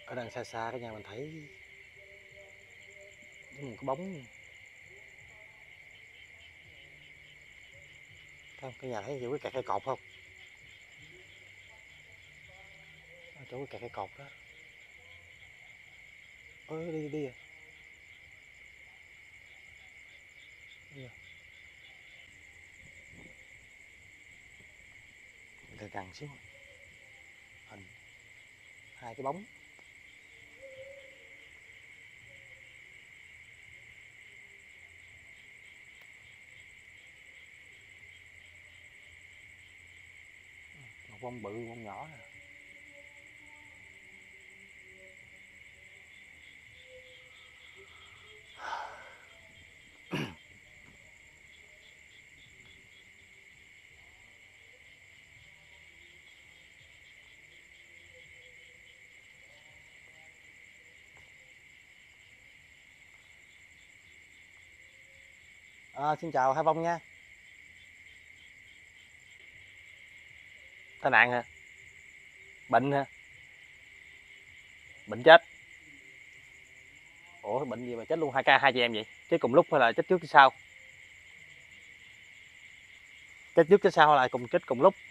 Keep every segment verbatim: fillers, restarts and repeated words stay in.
Ở đằng xa xa cái nhà mình thấy một cái bóng. Thấy không? Cái nhà thấy chỗ cái kẹt cây cột không? Ở chỗ cái kẹt cây cột đó. Ôi đi đi à. Đi à. Để gần xíu. Hình hai cái bóng. Một bông bự, một bông nhỏ nè. À, xin chào hai Vong nha. Tai nạn hả? Bệnh hả? Bệnh chết. Ủa bệnh gì mà chết luôn hai ca hai chị em vậy? Chết cùng lúc hay là chết trước chết sau? Chết trước chết sau hay là cùng chết cùng lúc?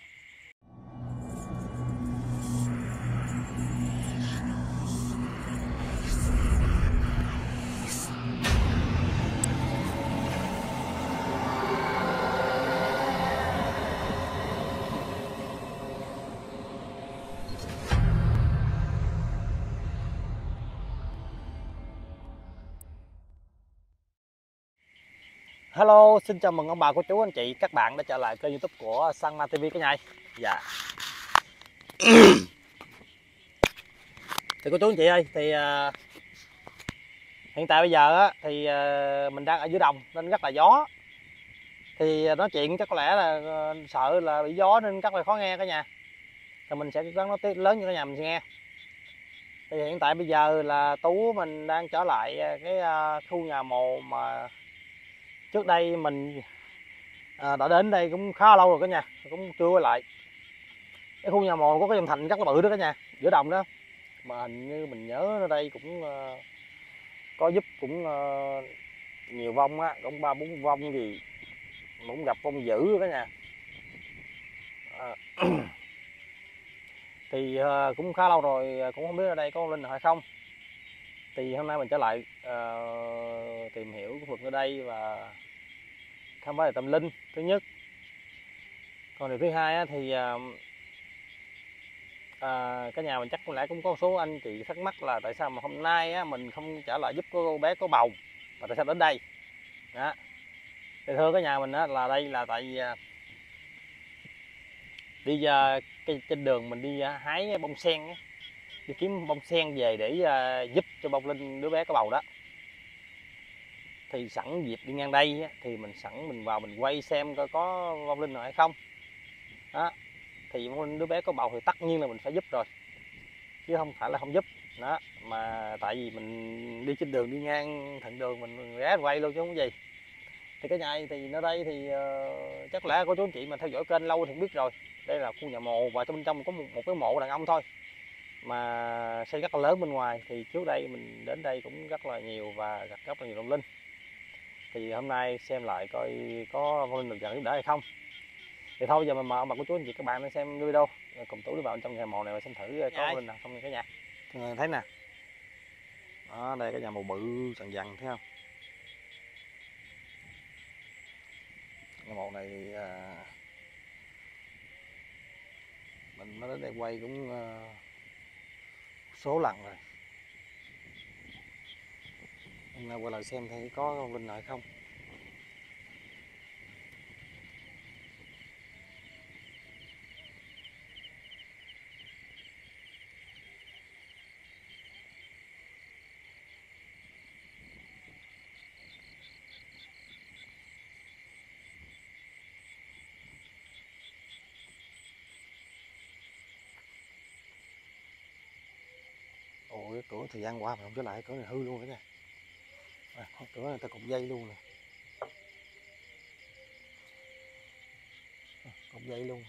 Hello, xin chào mừng ông bà cô chú anh chị các bạn đã trở lại kênh YouTube của Sunma ti vi cả nhà. Dạ. Thì cô chú anh chị ơi, thì uh, hiện tại bây giờ á, thì uh, mình đang ở dưới đồng nên rất là gió. Thì nói chuyện chắc có lẽ là uh, sợ là bị gió nên chắc là khó nghe cả nhà. Thì mình sẽ gắng nói tiếp lớn như cả nhà mình nghe. Thì hiện tại bây giờ là Tú mình đang trở lại cái uh, khu nhà mồ mà trước đây mình à, đã đến đây cũng khá lâu rồi cả nhà, cũng chưa quay lại. Cái khu nhà mồ có cái dòng thành rất là bự đó cả nhà, giữa đồng đó, mà hình như mình nhớ ở đây cũng uh, có giúp cũng uh, nhiều vong á, cũng ba bốn vong gì cũng gặp vong dữ cả nhà. À, thì uh, cũng khá lâu rồi, cũng không biết ở đây có linh hay không. Thì hôm nay mình trở lại uh, tìm hiểu khu vực ở đây và khám phá về tâm linh thứ nhất. Còn điều thứ hai á, thì uh, à, cả nhà mình chắc có lẽ cũng có số anh chị thắc mắc là tại sao mà hôm nay á, mình không trở lại giúp cô bé có bầu và tại sao đến đây đó. Thì thưa cả nhà mình á, là đây là tại vì đi uh, cái trên đường mình đi uh, hái bông sen á, đi kiếm bông sen về để uh, giúp cho bông linh đứa bé có bầu đó. Thì sẵn dịp đi ngang đây á, thì mình sẵn mình vào mình quay xem coi có bông linh nào hay không đó. Thì bông linh đứa bé có bầu thì tất nhiên là mình phải giúp rồi, chứ không phải là không giúp đó. Mà tại vì mình đi trên đường đi ngang thuận đường mình ghé quay luôn chứ không có gì. Thì cái nhà thì nơi đây thì uh, chắc lẽ cô chú anh chị mà theo dõi kênh lâu thì biết rồi, đây là khu nhà mồ và trong bên trong có một, một cái mộ đàn ông thôi mà xây rất là lớn bên ngoài. Thì trước đây mình đến đây cũng rất là nhiều và gặp rất là nhiều vong linh. Thì hôm nay xem lại coi có vong linh được nhận giúp đỡ hay không. Thì thôi giờ mình mời ông bà cô chú anh chị các bạn nên xem video, cùng Tú đi vào trong nhà mồ này và xem thử có vong linh nào không nha cả nhà. Mọi người thấy nè, đó đây cái nhà mồ bự sần dằn thấy không. Nhà mồ này à, mình mới đến đây quay cũng à, số lần rồi. Hôm nay quay lại xem thấy có vong linh nào hay không. Ồ, cái cửa thời gian qua mà không trở lại, cửa này hư luôn đó nha. À, cửa này ta cục dây luôn nè, à, cục dây luôn.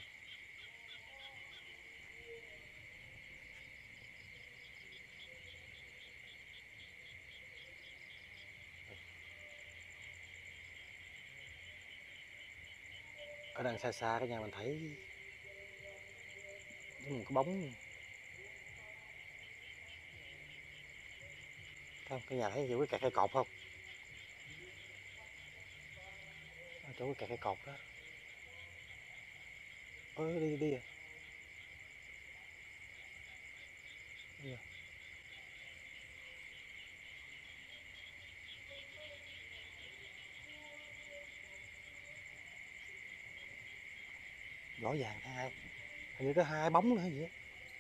Ở đằng xa xa cái nhà mình thấy giống một cái bóng. Thấy cái nhà thấy hiểu cái kẹt cây cột không? Ở chỗ cái kẹt cây cột đó. Ôi đi đi à. Đi à. Rõ ràng hai, hình như có hai bóng nữa hay gì á.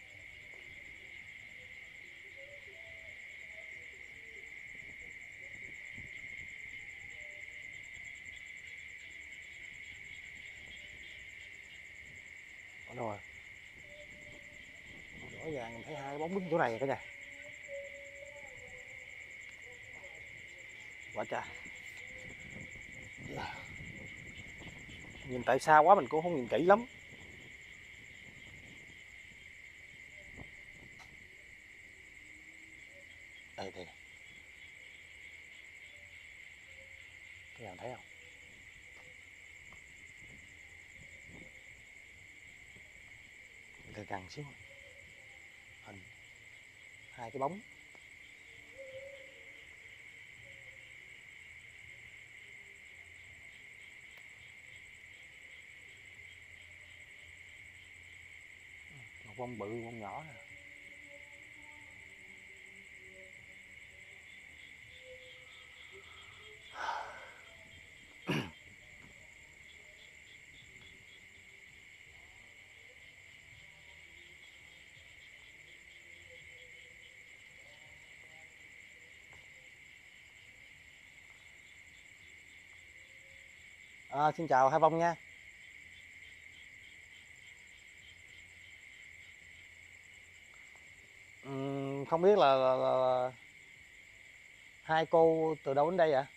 Ở đâu rồi? Rõ ràng mình thấy hai bóng đứng chỗ này cả nhà. Quá trời. Nhìn tại sao quá mình cũng không nhìn kỹ lắm. Đây đây. Cái nào thấy không? Từ gần xíu. Hình hai cái bóng. Một bông bự, một bông nhỏ nè. À, xin chào hai bông nha. Uhm, không biết là, là, là, là hai cô từ đâu đến đây ạ?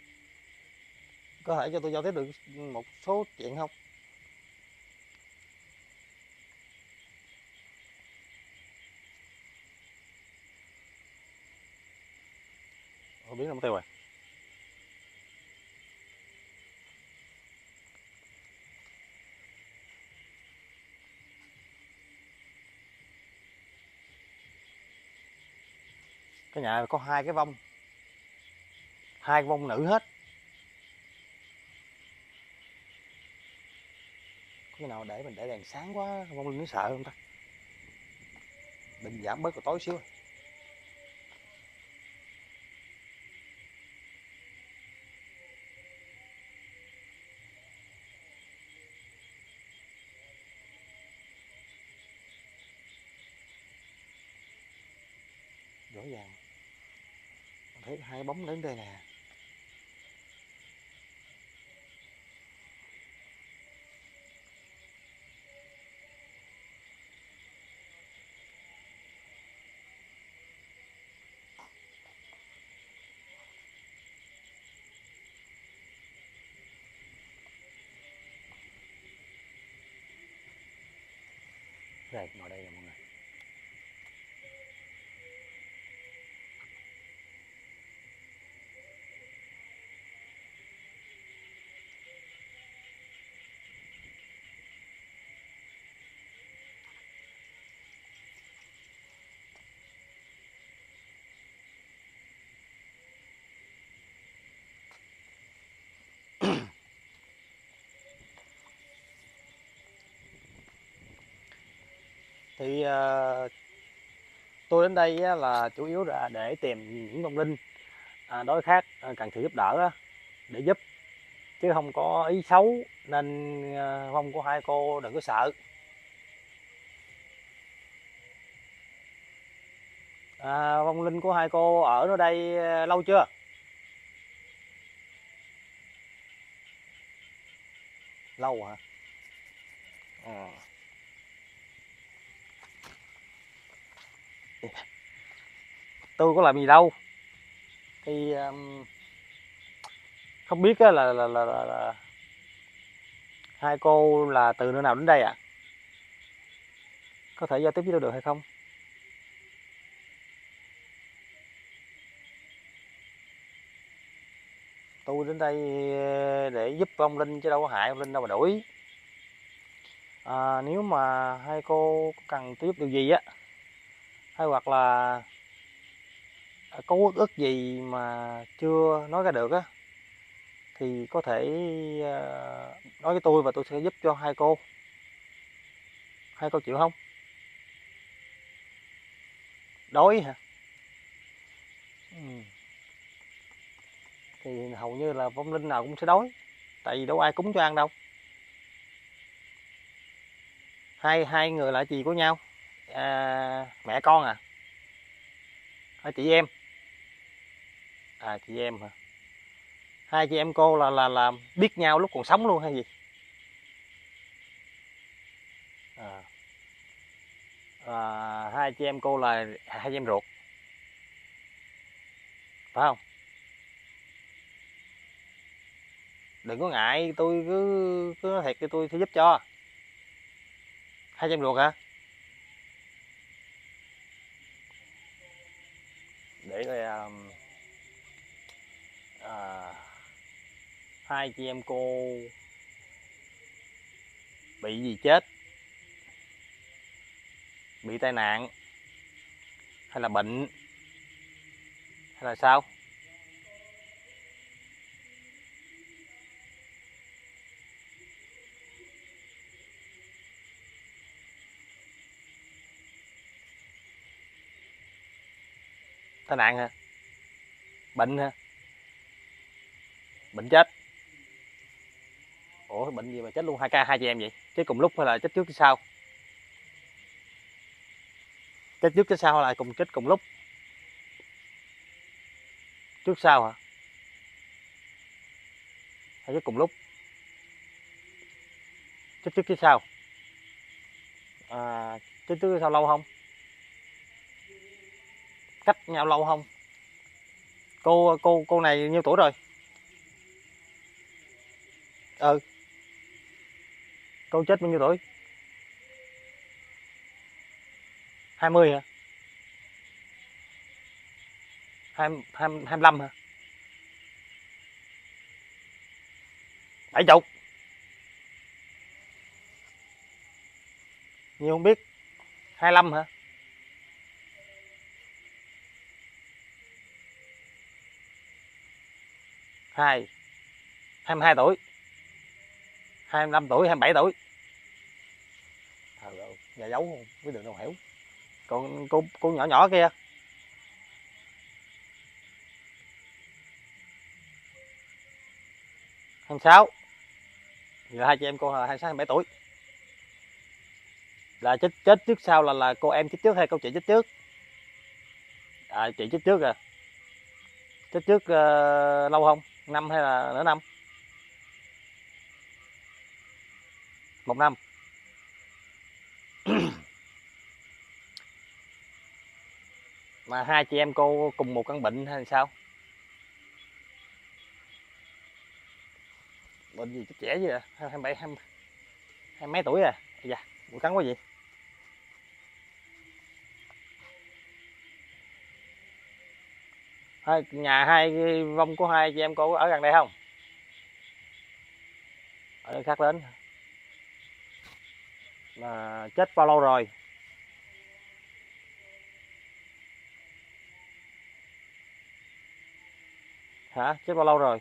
Có thể cho tôi giao tiếp được một số chuyện không? Không biết không tiêu rồi. Cái nhà có hai cái vong, hai cái vong nữ hết. Có cái nào để mình để đèn sáng quá vong linh nó sợ không ta? Định giảm bớt rồi tối xíu. Rõ ràng mình thấy hai bóng đến đây nè. Đây, ngồi đây nè mọi người. Thì uh, tôi đến đây là chủ yếu là để tìm những vong linh à, đối khác cần sự giúp đỡ để giúp, chứ không có ý xấu, nên vong của hai cô đừng có sợ. À, vong linh của hai cô ở nơi đây lâu chưa? Lâu hả? À. Tôi có làm gì đâu, thì um, không biết là, là, là, là, là hai cô là từ nơi nào đến đây ạ? À? Có thể giao tiếp với tôi được hay không? Tôi đến đây để giúp vong linh chứ đâu có hại vong linh đâu mà đuổi. À, nếu mà hai cô cần tôi giúp điều gì á, hay hoặc là có uất ức gì mà chưa nói ra được á, thì có thể ờ, nói với tôi và tôi sẽ giúp cho hai cô. Hai cô chịu không? Đói hả? Ừ. Thì hầu như là vong linh nào cũng sẽ đói, tại vì đâu ai cúng cho ăn đâu. Hai hai người là chị của nhau, à, mẹ con à, hay chị em? À, chị em hả? Hai chị em cô là là là biết nhau lúc còn sống luôn hay gì? À, à, hai chị em cô là hai chị em ruột phải không? Đừng có ngại, tôi cứ cứ nói thiệt cho tôi sẽ giúp cho. Hai chị em ruột hả? Để coi, à, à, hai chị em cô bị gì chết, bị tai nạn hay là bệnh hay là sao? Tai nạn hả? Bệnh hả? Bệnh chết? Ủa bệnh gì mà chết luôn hai ca hai chị em vậy? Chết cùng lúc hay là chết trước chết sau? Chết trước chết sau hay là cùng chết cùng lúc? Trước sau hả? Hay chết cùng lúc? Chết trước chết sau? À, chết trước chết sau lâu không? Cách nhau lâu không? Cô cô cô này nhiêu tuổi rồi? Ừ, cô chết bao nhiêu tuổi? Hai mươi hả? Hai hai hai lăm hả? Bảy chục? Nhiều không biết. Hai lăm hả? Hai hai mươi hai tuổi? Hai mươi lăm tuổi? Hai mươi bảy tuổi? Trời ơi, nhà giấu không biết đường đâu hiểu. Còn cô cô nhỏ nhỏ kia? Hai mươi sáu? Giờ hai chị em cô là hai mươi sáu hai mươi bảy tuổi. Là chết chết trước sau là là cô em chết trước hay cô chị chết trước? À, chị chết trước à? Chết trước ờ, lâu không? Năm hay là nửa năm? Một năm? Mà hai chị em cô cùng một căn bệnh hay sao? Bệnh gì chết trẻ chứ à? Hai mươi bảy, hai, hai mấy tuổi à? Dạ, bụi cắn quá gì? Hai, nhà hai vong của hai chị em cô ở gần đây không? Ở nơi khác đến. Mà chết bao lâu rồi? Hả? Chết bao lâu rồi?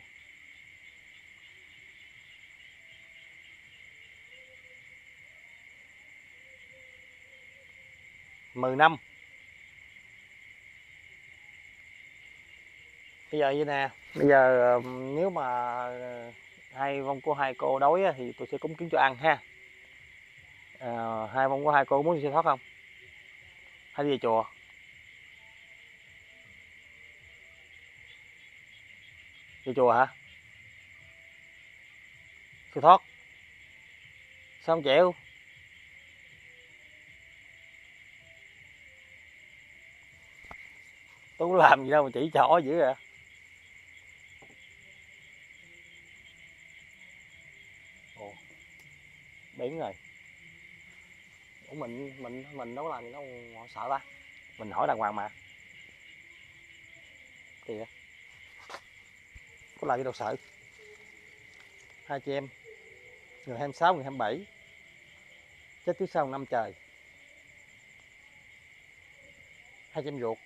Mười năm? Bây giờ như nè, bây giờ nếu mà hai vong của hai cô đói thì tôi sẽ cúng kiến cho ăn ha. À, hai vong của hai cô muốn đi siêu thoát không? Hay đi về chùa? Đi chùa hả? Siêu thoát? Sao không chịu? Tôi có làm gì đâu mà chỉ trỏ dữ à? Ồ, biển rồi. Ủa mình mình mình đâu có làm gì đâu họ sợ ta. Mình hỏi đàng hoàng mà. Thì có làm gì đâu sợ. Hai chị em, người hai mươi sáu, người hai mươi bảy. chết trước sau năm trời. Hai chị em ruột.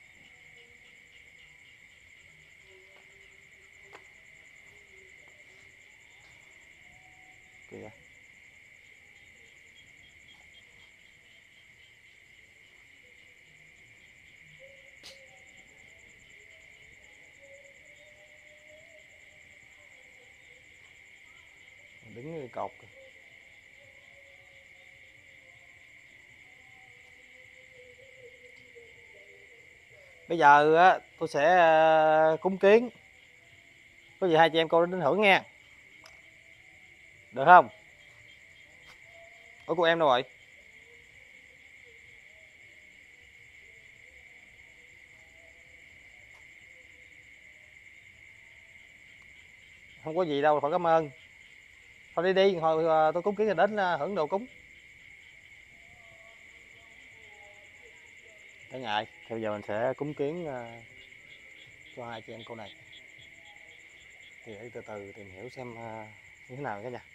Kìa. Đứng như cột. Bây giờ á tôi sẽ ờ, cúng kiến. Có gì hai chị em cô đến hưởng nha. Được không? Ủa cô em đâu rồi? Không có gì đâu, phải cảm ơn. Thôi đi đi, hồi ờ, tôi cúng kiến rồi đến ờ, hưởng đồ cúng. Cả nhà, thì bây giờ mình sẽ cúng kiến ờ, cho hai chị em cô này. Thì để từ từ tìm hiểu xem ờ, như thế nào cả nhà.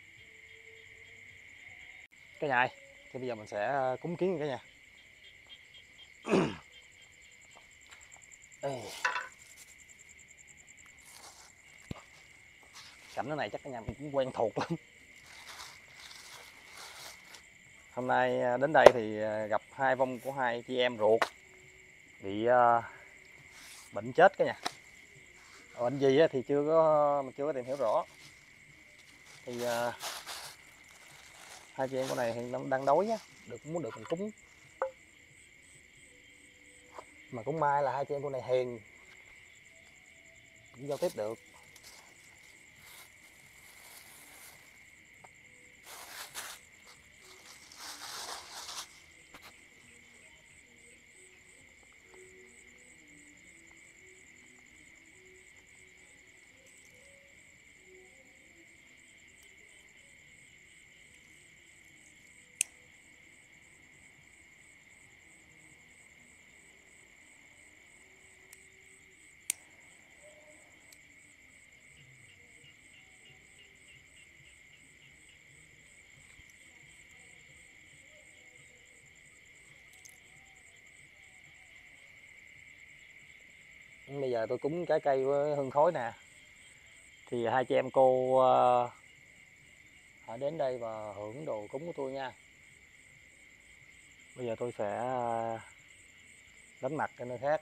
Cả nhà ơi, thì bây giờ mình sẽ ờ, cúng kiến cả nhà. Ê. Cảnh này chắc cả nhà mình cũng quen thuộc lắm. Hôm nay ờ, đến đây thì ờ, gặp hai vong của hai chị em ruột bị uh, bệnh chết cả nhà. Bệnh gì thì chưa có mình chưa có tìm hiểu rõ. Thì uh, hai chị em con này hiện đang đói á, được muốn được mình cúng. Mà cũng may là hai chị em con này hiền, cũng giao tiếp được. Bây giờ tôi cúng trái cây với hương khói nè. Thì hai chị em cô uh, hãy đến đây và hưởng đồ cúng của tôi nha. Bây giờ tôi sẽ uh, đánh mặt cái nơi khác.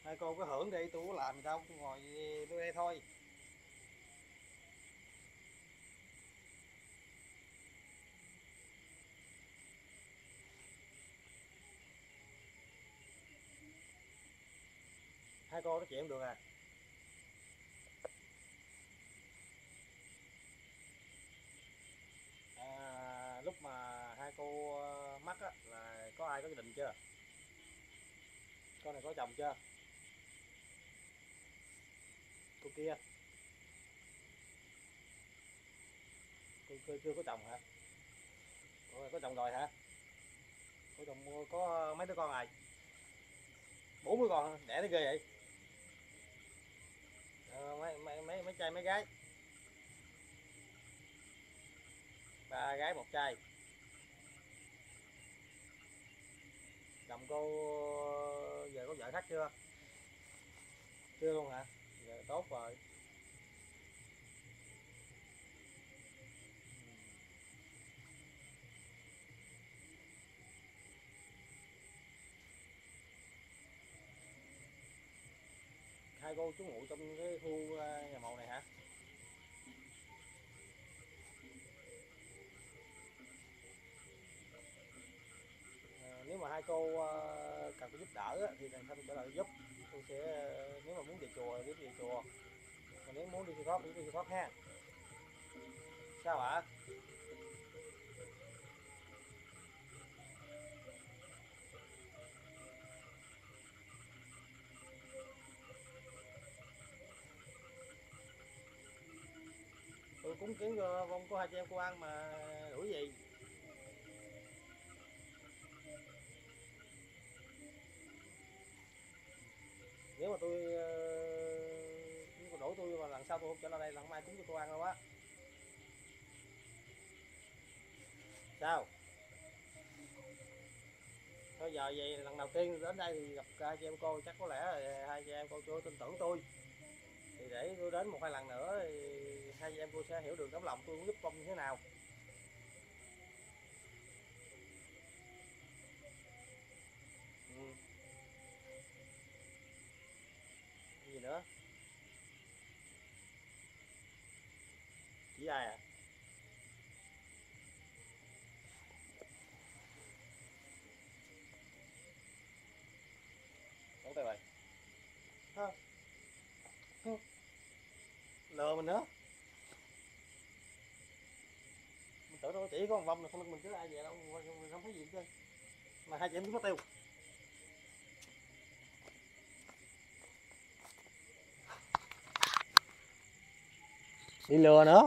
Hai cô có hưởng đi, tôi có làm gì đâu, tôi ngồi tôi đây thôi. Hai cô nói chuyện được à? À, lúc mà hai cô mắc á là có ai có gia đình chưa? Con này có chồng chưa? Cô kia cô, cô chưa có chồng hả? Ủa, có chồng rồi hả? Có chồng, có mấy đứa con rồi? Bốn đứa con đẻ nó ghê vậy. Ờ, mấy mấy mấy mấy trai mấy gái? Ba gái một trai. Chồng cô giờ có vợ khác chưa? Chưa luôn hả? Giờ tốt rồi. Hai cô trú ngụ trong cái khu nhà màu này hả? À, nếu mà hai cô cần phải giúp đỡ thì làm sao tôi trở lại giúp. Tôi sẽ, nếu mà muốn về chùa thì về chùa, còn nếu muốn đi siêu thoát thì đi siêu thoát ha. Sao ạ? Tôi cúng kiến cho vong của hai chị em cô ăn mà đuổi gì. Nếu mà tôi nếu mà đổ tôi mà lần sau tôi không trở lại đây là không ai cúng cho cô ăn đâu á. Sao? Thôi giờ vậy lần đầu tiên đến đây thì gặp hai chị em cô, chắc có lẽ là hai chị em cô chưa tin tưởng tôi. Thì để tôi đến một hai lần nữa thì hai chị em cô sẽ hiểu được tấm lòng tôi muốn giúp công như thế nào. Ừ. Gì nữa? Chỉ ai à? Đóng tay rồi. Ha. Lừa mình nữa. Mình tưởng đâu chỉ có một vòng là không mình chứ ai vậy đâu, mình không thấy gì hết. Mà hai chị em biết mất tiêu. Bị lừa nữa.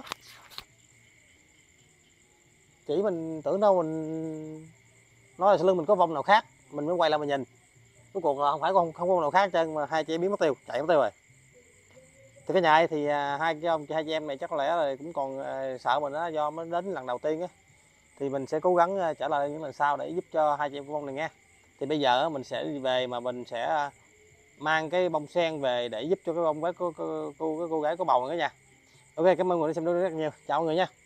Chỉ mình tưởng đâu mình nói là sau lưng mình có vong nào khác, mình mới quay lại mình nhìn. Cuối cuộc không phải không không có vong nào khác trơn mà hai chị em biến mất tiêu, chạy mất tiêu rồi. Thì cái nhà ấy thì hai cái ông hai chị em này chắc có lẽ là cũng còn sợ mình đó, do mới đến lần đầu tiên á. Thì mình sẽ cố gắng trở lại những lần sau để giúp cho hai chị em con này nghe. Thì bây giờ mình sẽ đi về mà mình sẽ mang cái bông sen về để giúp cho cái bông với cô, cô, cô, cô, cô gái có bầu nữa nha. Ok, cảm ơn mọi người đã xem video rất nhiều. Chào mọi người nha.